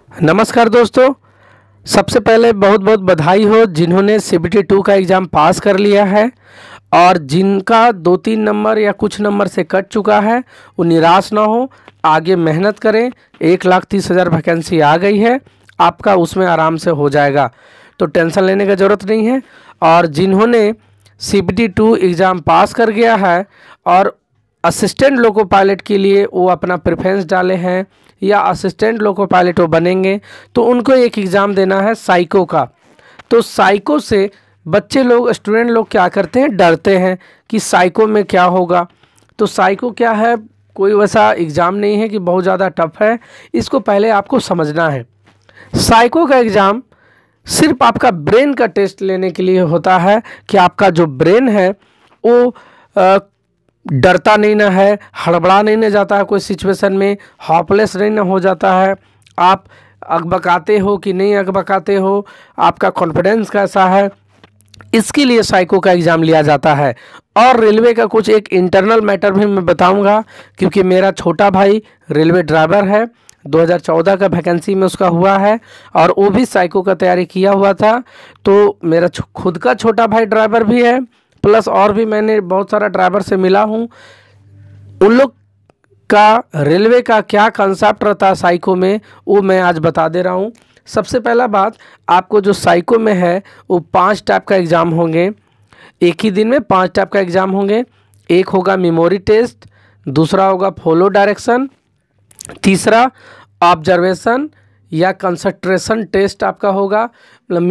नमस्कार दोस्तों। सबसे पहले बहुत बहुत बधाई हो जिन्होंने CBT 2 का एग्ज़ाम पास कर लिया है और जिनका 2-3 नंबर या कुछ नंबर से कट चुका है वो निराश ना हो, आगे मेहनत करें। 1,30,000 वैकेंसी आ गई है, आपका उसमें आराम से हो जाएगा, तो टेंशन लेने का ज़रूरत नहीं है। और जिन्होंने CBT 2 एग्ज़ाम पास कर गया है और असिस्टेंट लोको पायलट के लिए वो अपना प्रेफरेंस डाले हैं या असिस्टेंट लोको पायलट वो बनेंगे, तो उनको एक एग्ज़ाम देना है साइको का। तो साइको से बच्चे लोग, स्टूडेंट लोग क्या करते हैं, डरते हैं कि साइको में क्या होगा। तो साइको क्या है, कोई वैसा एग्ज़ाम नहीं है कि बहुत ज़्यादा टफ है, इसको पहले आपको समझना है। साइको का एग्ज़ाम सिर्फ आपका ब्रेन का टेस्ट लेने के लिए होता है कि आपका जो ब्रेन है वो डरता नहीं ना है, हड़बड़ा नहीं ना जाता है कोई सिचुएशन में, हॉपलेस नहीं ना हो जाता है, आप अकबकाते हो कि नहीं अकबकाते हो, आपका कॉन्फिडेंस कैसा है, इसके लिए साइको का एग्ज़ाम लिया जाता है। और रेलवे का कुछ एक इंटरनल मैटर भी मैं बताऊंगा, क्योंकि मेरा छोटा भाई रेलवे ड्राइवर है, 2014 का वैकेंसी में उसका हुआ है और वो भी साइको का तैयारी किया हुआ था। तो मेरा खुद का छोटा भाई ड्राइवर भी है, प्लस और भी मैंने बहुत सारा ड्राइवर से मिला हूँ। उन लोग का रेलवे का क्या कंसेप्ट रहता है साइको में, वो मैं आज बता दे रहा हूँ। सबसे पहला बात, आपको जो साइको में है वो 5 टाइप का एग्ज़ाम होंगे, एक ही दिन में 5 टाइप का एग्ज़ाम होंगे। एक होगा मेमोरी टेस्ट, दूसरा होगा फॉलो डायरेक्शन, तीसरा ऑब्जर्वेशन या कंसंट्रेशन टेस्ट आपका होगा। मतलब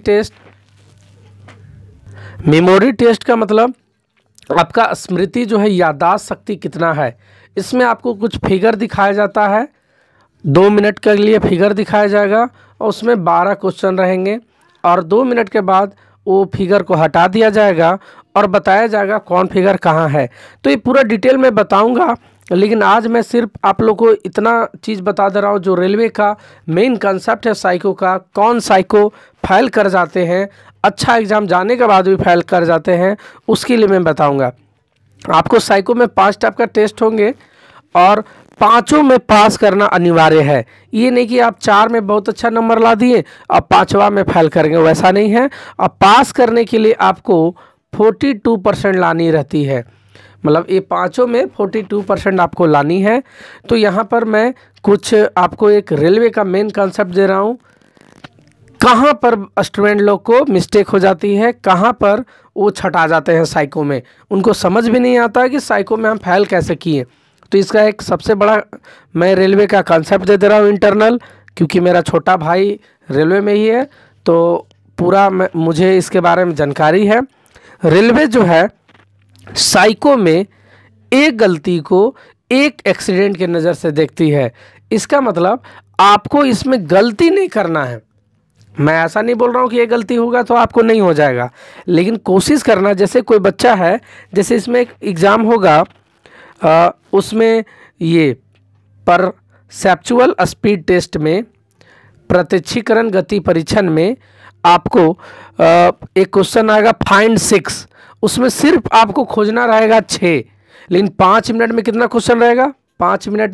मेमोरी टेस्ट का मतलब आपका स्मृति जो है, याददाश्त शक्ति कितना है। इसमें आपको कुछ फिगर दिखाया जाता है, 2 मिनट के लिए फिगर दिखाया जाएगा और उसमें 12 क्वेश्चन रहेंगे और 2 मिनट के बाद वो फिगर को हटा दिया जाएगा और बताया जाएगा कौन फिगर कहाँ है। तो ये पूरा डिटेल में बताऊंगा, लेकिन आज मैं सिर्फ आप लोग को इतना चीज़ बता दे रहा हूँ जो रेलवे का मेन कंसेप्ट है साइको का। कौन साइको फेल कर जाते हैं, अच्छा एग्ज़ाम जाने के बाद भी फेल कर जाते हैं, उसके लिए मैं बताऊंगा। आपको साइको में 5 टाइप का टेस्ट होंगे और 5 में पास करना अनिवार्य है। ये नहीं कि आप 4 में बहुत अच्छा नंबर ला दिए और 5वां में फेल करेंगे, वैसा नहीं है। और पास करने के लिए आपको 42% लानी रहती है, मतलब ये 5 में 42% आपको लानी है। तो यहाँ पर मैं कुछ आपको एक रेलवे का मेन कंसेप्ट दे रहा हूँ, कहाँ पर स्टूडेंट लोग को मिस्टेक हो जाती है, कहाँ पर वो छटा जाते हैं साइको में, उनको समझ भी नहीं आता है कि साइको में हम फेल कैसे किए। तो इसका एक सबसे बड़ा मैं रेलवे का कंसेप्ट दे रहा हूँ इंटरनल, क्योंकि मेरा छोटा भाई रेलवे में ही है, तो पूरा मुझे इसके बारे में जानकारी है। रेलवे जो है साइको में एक गलती को एक एक्सीडेंट के नज़र से देखती है। इसका मतलब आपको इसमें गलती नहीं करना है। मैं ऐसा नहीं बोल रहा हूँ कि ये गलती होगा तो आपको नहीं हो जाएगा, लेकिन कोशिश करना। जैसे कोई बच्चा है, जैसे इसमें एक एग्ज़ाम होगा, उसमें ये परसेप्चुअल स्पीड टेस्ट में, प्रत्यक्षीकरण गति परीक्षण में आपको एक क्वेश्चन आएगा फाइंड 6, उसमें सिर्फ आपको खोजना रहेगा 6, लेकिन 5 मिनट में कितना क्वेश्चन रहेगा, 5 मिनट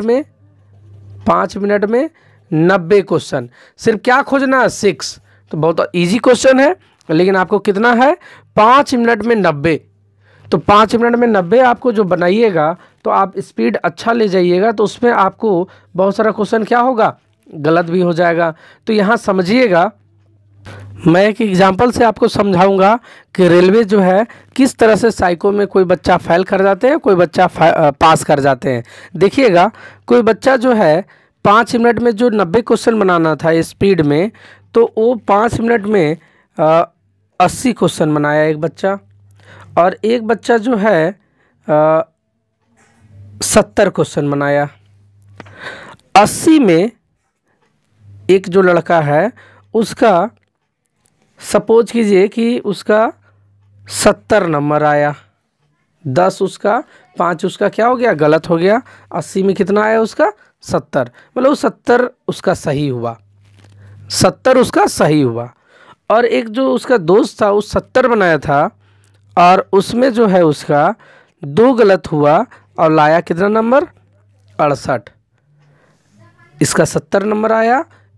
में 90 क्वेश्चन। सिर्फ क्या खोजना है, 6। तो बहुत इजी क्वेश्चन है, लेकिन आपको कितना है, 5 मिनट में 90। तो 5 मिनट में 90 आपको जो बनाइएगा, तो आप स्पीड अच्छा ले जाइएगा, तो उसमें आपको बहुत सारा क्वेश्चन क्या होगा, गलत भी हो जाएगा। तो यहाँ समझिएगा, मैं एक एग्जांपल से आपको समझाऊंगा कि रेलवे जो है किस तरह से साइको में कोई बच्चा फेल कर जाते हैं, कोई बच्चा पास कर जाते हैं। देखिएगा, कोई बच्चा जो है 5 मिनट में जो 90 क्वेश्चन बनाना था स्पीड में, तो वो 5 मिनट में 80 क्वेश्चन बनाया एक बच्चा, और एक बच्चा जो है 70 क्वेश्चन बनाया। 80 में एक जो लड़का है उसका सपोज कीजिए कि उसका 70 नंबर आया, 10 उसका, 5 उसका क्या हो गया, गलत हो गया। 80 में कितना आया उसका, 70, मतलब 70 उसका सही हुआ, 70 उसका सही हुआ। और एक जो उसका दोस्त था, उस 70 बनाया था और उसमें जो है उसका 2 गलत हुआ और लाया कितना नंबर, 68। इसका 70 नंबर आया,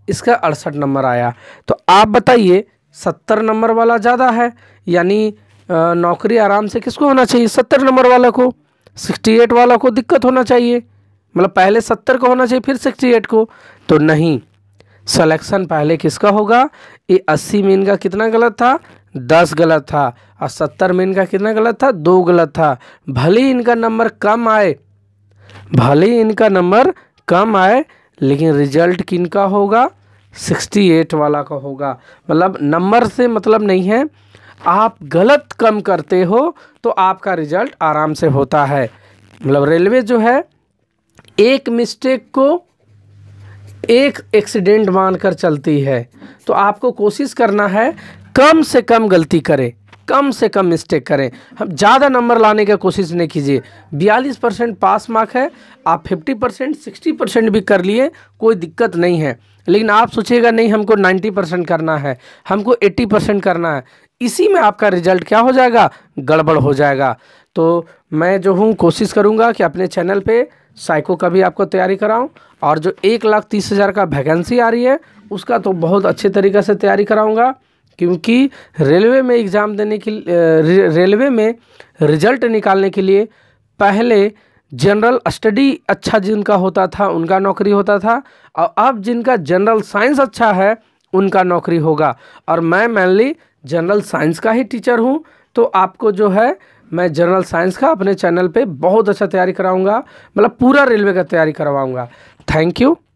इसका 68 नंबर आया। तो आप बताइए 70 नंबर वाला ज़्यादा है, यानी नौकरी आराम से किसको होना चाहिए, 70 नंबर वाला को। 68 वाला को दिक्कत होना चाहिए, मतलब पहले 70 को होना चाहिए फिर 68 को, तो नहीं, सिलेक्शन पहले किसका होगा, ये 80 में इनका कितना गलत था, 10 गलत था, और 70 में इनका कितना गलत था, 2 गलत था। भले ही इनका नंबर कम आए, भले ही इनका नंबर कम आए, लेकिन रिजल्ट किनका होगा, 68 वाला का होगा। मतलब नंबर से मतलब नहीं है, आप गलत कम करते हो तो आपका रिजल्ट आराम से होता है। मतलब रेलवे जो है एक मिस्टेक को एक एक्सीडेंट मानकर चलती है, तो आपको कोशिश करना है कम से कम गलती करें, कम से कम मिस्टेक करें। हम ज़्यादा नंबर लाने की कोशिश नहीं कीजिए। 42% पास मार्क है, आप 50% 60% भी कर लिए कोई दिक्कत नहीं है, लेकिन आप सोचिएगा नहीं हमको 90% करना है, हमको 80% करना है, इसी में आपका रिजल्ट क्या हो जाएगा, गड़बड़ हो जाएगा। तो मैं जो हूँ कोशिश करूँगा कि अपने चैनल पे साइको का भी आपको तैयारी कराऊँ, और जो 1,30,000 का वैकेंसी आ रही है उसका तो बहुत अच्छे तरीक़े से तैयारी कराऊँगा, क्योंकि रेलवे में एग्ज़ाम देने के रेलवे में रिजल्ट निकालने के लिए पहले जनरल स्टडी अच्छा जिनका होता था उनका नौकरी होता था, और अब जिनका जनरल साइंस अच्छा है उनका नौकरी होगा। और मैं मेनली जनरल साइंस का ही टीचर हूँ, तो आपको जो है मैं जनरल साइंस का अपने चैनल पे बहुत अच्छा तैयारी कराऊंगा, मतलब पूरा रेलवे का तैयारी करवाऊंगा। Thank you.